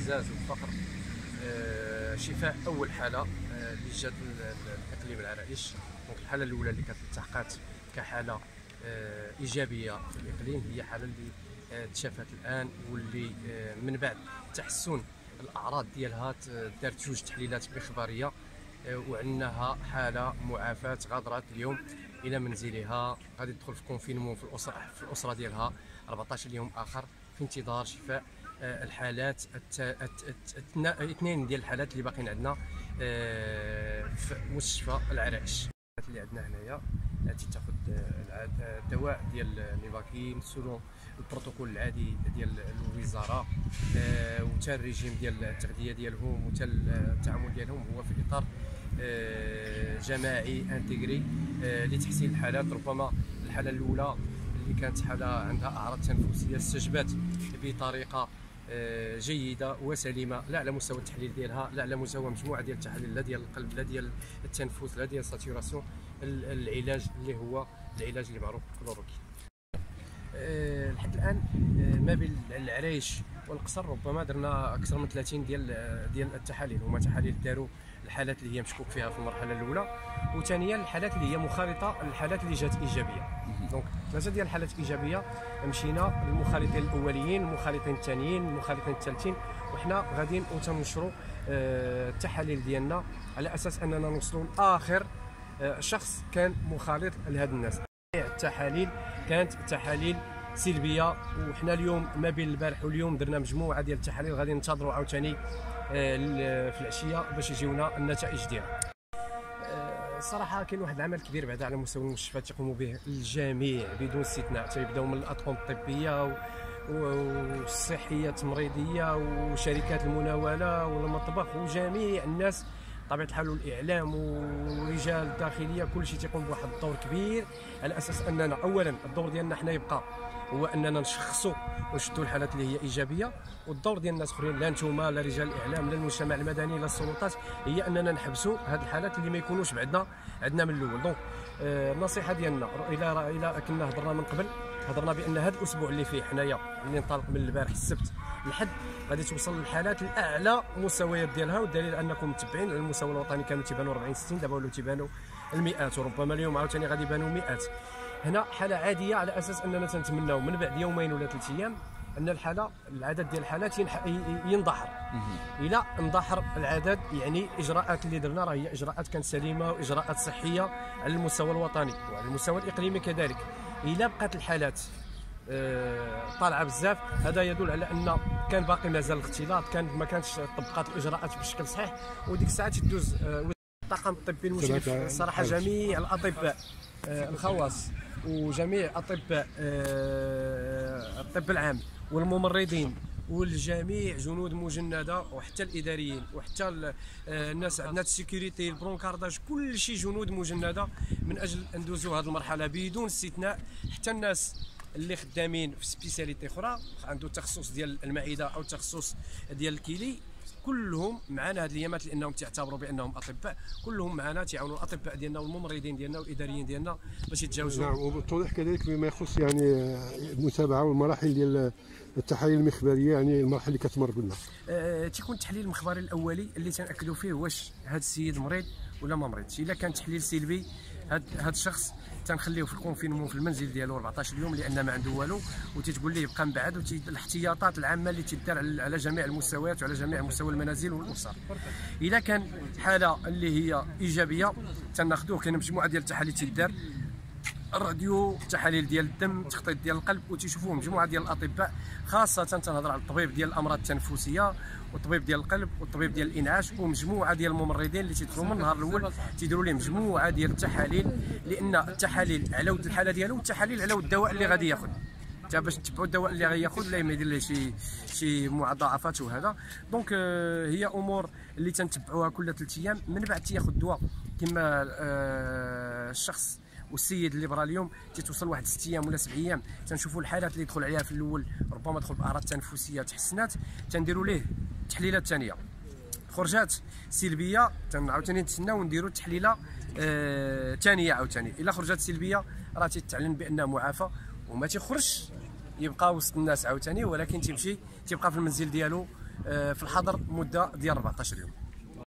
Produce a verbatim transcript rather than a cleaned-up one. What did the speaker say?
الاعتزاز والفقر. شفاء اول حاله اللي جات الاقليم العرائش. دونك الحاله الاولى اللي كانت التحقات كحاله ايجابيه في الاقليم هي حاله اللي تشافت الان، واللي من بعد تحسن الاعراض ديالها دارت جوج تحليلات اخباريه، وعندناها حاله معافاه غادرات اليوم الى منزلها، غادي تدخل في كونفينمون في الاسره في الاسره ديالها أربعطاش يوم اخر في انتظار شفاء الحالات اثنين ديال الحالات اللي باقيين عندنا في مستشفى العرائش. اللي عندنا هنايا تاخذ الدواء ديال نيفاكين سولون البروتوكول العادي ديال الوزاره، وتا الريجيم ديال التغذيه ديالهم وتا التعامل ديالهم هو في اطار جماعي انتيغري لتحسين الحالات. ربما الحاله الاولى اللي كانت حاله عندها اعراض تنفسيه استجابت بطريقه جيده وسليمه، لا على مستوى التحليل ديالها، لا على مستوى مجموعه ديال التحاليل، لا ديال القلب، لا ديال التنفس، لا ديال الساتوراسيون، العلاج اللي هو العلاج اللي معروف بالكلوروكين. لحد الان ما بين العرايش والقصر ربما درنا اكثر من ثلاثين ديال ديال التحاليل، هما تحاليل داروا الحالات اللي هي مشكوك فيها في المرحله الاولى، وثانيا الحالات اللي هي مخالطه للحالات اللي جات ايجابيه. دونك ثلاثه ديال الحالات ايجابيه مشينا للمخالطين الاوليين، المخالطين الثانيين، المخالطين الثالثين، وحنا غاديين وتنشروا التحاليل ديالنا على اساس اننا نوصلوا لاخر شخص كان مخالط لهاد الناس. التحاليل كانت تحاليل سلبيه، وحنا اليوم ما بين البارح واليوم درنا مجموعه ديال التحاليل، غادي ننتظروا عاوتاني في العشيه باش يجيونا النتائج ديالها. الصراحه كاين واحد العمل كبير بعدا على مستوى المستشفيات يقوموا به الجميع بدون استثناء، تيبداو من الاطقم الطبيه والصحيه التمريضيه وشركات المناوله والمطبخ وجميع الناس بطبيعه الحال، والاعلام ورجال الداخليه، كل شيء تيقوم بواحد الدور كبير على اساس اننا اولا الدور ديالنا حنا يبقى هو اننا نشخصوا ونشدوا الحالات اللي هي ايجابيه، والدور ديال الناس اخرين لا نتوما لا رجال الاعلام لا المجتمع المدني لا السلطات هي اننا نحبسوا هاد الحالات اللي ما يكونوش بعدنا عندنا من الاول. دونك النصيحه ديالنا الى الى كنا هضرنا من قبل، هضرنا بان هذا الاسبوع اللي فيه حنايا اللي انطلق من البارح السبت لحد غادي توصل للحالات الاعلى مستويات ديالها، والدليل انكم متبعين على المستوى الوطني كانوا تيبانوا أربعين ستين، دابا ولاو تيبانوا المئات، وربما اليوم عاوتاني غادي يبانوا مئات. هنا حاله عاديه على اساس اننا تنتمناو من بعد يومين ولا ثلاث ايام ان الحاله العدد ديال الحالات ينضحر. الى اندحر العدد يعني الاجراءات اللي درنا راه هي اجراءات كانت سليمه واجراءات صحيه على المستوى الوطني وعلى المستوى الاقليمي كذلك. الى بقات الحالات آه طالعه بزاف، هذا يدل على ان كان باقي مازال الاختلاط، كان ما كانتش طبقات الاجراءات بشكل صحيح، وديك الساعه تدوز آه الطاقم الطبي المشرف الصراحه جميع الاطباء آه الخواص وجميع اطباء آه الطب العام والممرضين والجميع جنود مجنده وحتى الاداريين وحتى الناس عندنا السيكوريتي البرونكارداج، كل شيء جنود مجنده من اجل ندوزوا هذه المرحله بدون استثناء. حتى الناس اللي خدامين في سبيسياليتي اخرى عنده تخصص ديال المعده او تخصص ديال الكلي، كلهم معنا هذه الايامات لانهم تعتبروا بانهم اطباء، كلهم معنا تيعاونوا الاطباء ديالنا والممرضين ديالنا والاداريين ديالنا باش يتجاوزوا. نعم، وبالتوضيح كذلك فيما يخص يعني المتابعه والمراحل ديال التحاليل المخبريه، يعني المراحل اللي كتمر قلنا أه تيكون التحليل المخبري الاولي اللي تناكدوا فيه واش هذا السيد مريض ولا ما مريضش. الا كان تحليل سلبي هذا الشخص تنخليه في الكونفينمون في المنزل ديالو أربعطاش يوم لان ما عنده والو، وتتقول ليه يبقى مبعد، والاحتياطات العامه اللي تدار على جميع المستويات وعلى جميع مستوى المنازل والاسر. اذا كان حاله اللي هي ايجابيه تناخذوه، كاين مجموعه ديال التحاليل تدار، الراديو، تحاليل ديال الدم، تخطيط ديال القلب، وتيشوفوه مجموعه ديال الاطباء، خاصه تنهضر على الطبيب ديال الامراض التنفسيه والطبيب ديال القلب والطبيب ديال الانعاش ومجموعه ديال الممرضين اللي تيدخلوا من النهار الاول تيديروا ليه مجموعه ديال التحاليل، لان التحاليل على ود الحاله ديالو والتحاليل على ود الدواء اللي غادي ياخذ، حتى باش نتبعوا الدواء اللي غياخذ لا ما يدير ليه شي شي مضاعفات وهذا. دونك هي امور اللي تنتبعوها كل ثلاث ايام. من بعد تياخذ دواء كما الشخص والسيد اللي برا اليوم تيتوصل واحد ست ايام ولا سبع ايام تنشوفوا الحالات اللي يدخل عليها في الاول ربما دخل باعراض تنفسيه تحسنات، تنديروا ليه تحليلات ثانيه، خرجات سلبيه عاوتاني نتسناو نديروا تحليله ثانيه آه عاوتاني. الا خرجت سلبيه راه تيتعلن بانه معافى وما تيخرجش يبقى وسط الناس عاوتاني، ولكن تيمشي تيبقى في المنزل ديالو في الحظر مده ديال أربعطاش يوم.